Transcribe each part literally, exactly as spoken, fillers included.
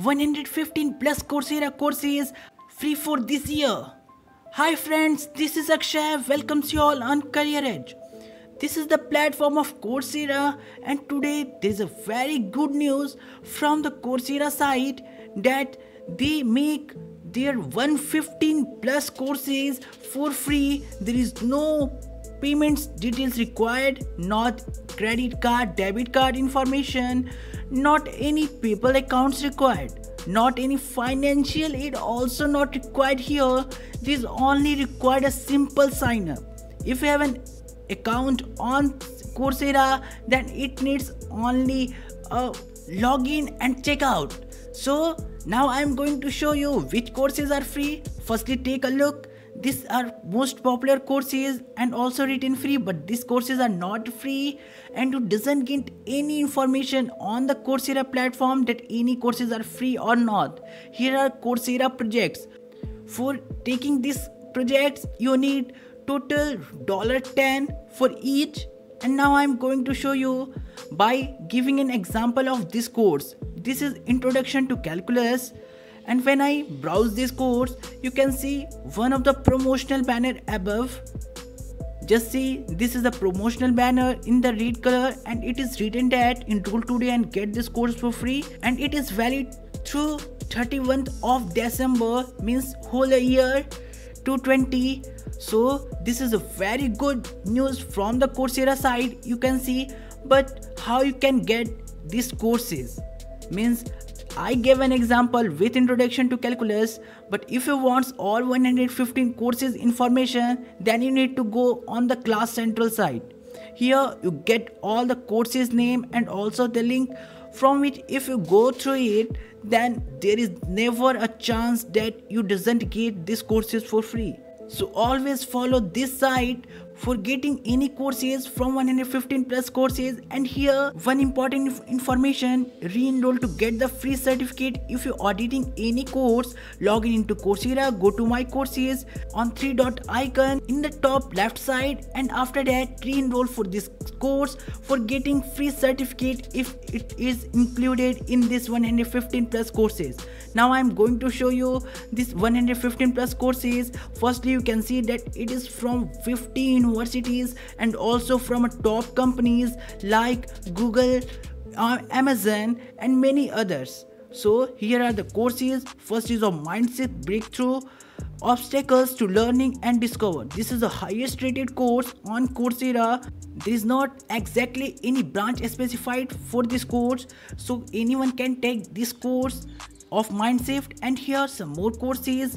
one hundred fifteen plus Coursera courses free for this year. Hi friends, this is Akshay, welcomes you all on Career Edge. This is the platform of Coursera, and today there is a very good news from the Coursera site that they make their one hundred fifteen plus courses for free. There is no payments details required, not credit card, debit card information, not any PayPal accounts required, not any financial aid also not required here. This only required a simple sign up. If you have an account on Coursera, then it needs only a login and checkout. So now I am going to show you which courses are free. Firstly, take a look. These are most popular courses and also written free, but these courses are not free, and you doesn't get any information on the Coursera platform that any courses are free or not. Here are Coursera projects. For taking these projects, you need total ten dollars for each, and now I'm going to show you by giving an example of this course. This is Introduction to Calculus. And when I browse this course, you can see one of the promotional banner above. Just see, this is the promotional banner in the red color, and it is written that enroll today and get this course for free, and it is valid through thirty-first of December, means whole a year two thousand twenty. So this is a very good news from the Coursera side, you can see. But how you can get these courses means, I gave an example with Introduction to Calculus, but if you want all one hundred fifteen courses information, then you need to go on the Class Central site. Here you get all the courses name and also the link, from which if you go through it, then there is never a chance that you doesn't get these courses for free. So always follow this site for getting any courses from one hundred fifteen plus courses. And here one important information, re-enroll to get the free certificate. If you're auditing any course, log in into Coursera, go to my courses on three dot icon in the top left side, and after that re-enroll for this course for getting free certificate if it is included in this one hundred fifteen plus courses. Now I'm going to show you this one hundred fifteen plus courses. Firstly, you can see that it is from fifty universities and also from top companies like Google, uh, Amazon and many others. So here are the courses. First is a mindset breakthrough, obstacles to learning and discover. This is the highest rated course on Coursera. There is not exactly any branch specified for this course, so anyone can take this course of Mindshift. And here are some more courses.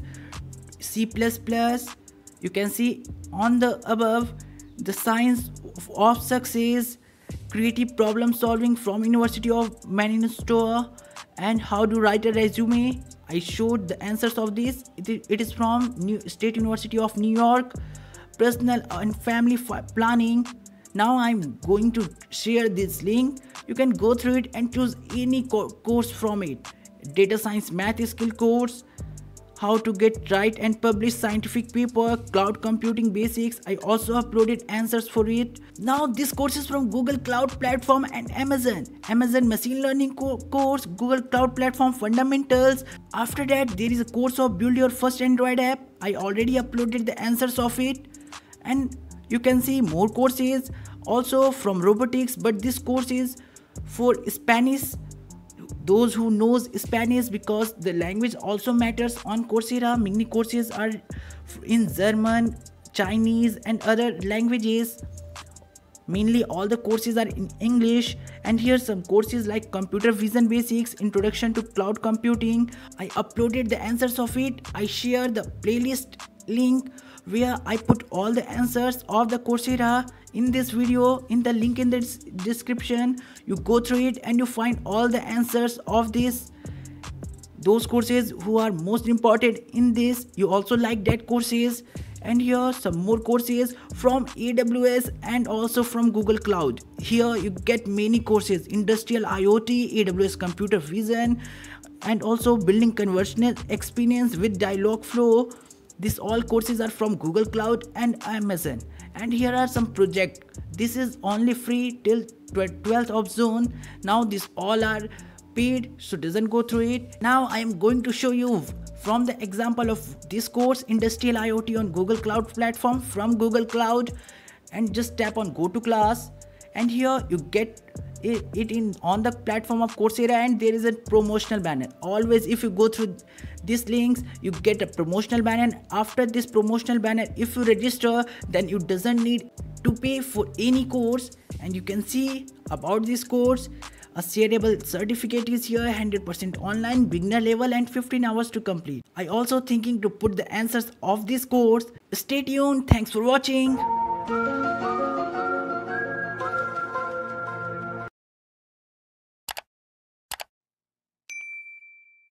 C plus plus, you can see on the above, the science of success, creative problem solving from University of Manchester, and how to write a resume. I showed the answers of this. It is from New State University of New York, personal and family planning. Now I'm going to share this link. You can go through it and choose any co course from it. Data science math skill course, how to get write and publish scientific paper, cloud computing basics. I also uploaded answers for it. Now this course is from Google Cloud Platform and Amazon. Amazon machine learning co course, Google Cloud Platform fundamentals. After that, there is a course of build your first Android app. I already uploaded the answers of it. And you can see more courses also from robotics, but this course is for Spanish, those who knows Spanish, because the language also matters on Coursera. Many courses are in German, Chinese and other languages. Mainly all the courses are in English. And here some courses like computer vision basics, introduction to cloud computing. I uploaded the answers of it. I share the playlist link where I put all the answers of the Coursera in this video, in the link in the description. You go through it and you find all the answers of this, those courses who are most important in this. You also like that courses. And here are some more courses from A W S and also from Google Cloud. Here you get many courses: industrial IoT, A W S computer vision, and also building conversational experience with Dialogflow. These all courses are from Google Cloud and Amazon. And here are some projects. This is only free till twelfth of June. Now these all are paid, so doesn't go through it. Now I am going to show you from the example of this course, Industrial I O T on Google Cloud platform from Google Cloud, and just tap on go to class, and here you get it, it in on the platform of Coursera, and there is a promotional banner. Always if you go through these links, you get a promotional banner. After this promotional banner, if you register, then you doesn't need to pay for any course, and you can see about this course. A shareable certificate is here, one hundred percent online, beginner level, and fifteen hours to complete. I also thinking to put the answers of this course. Stay tuned. Thanks for watching.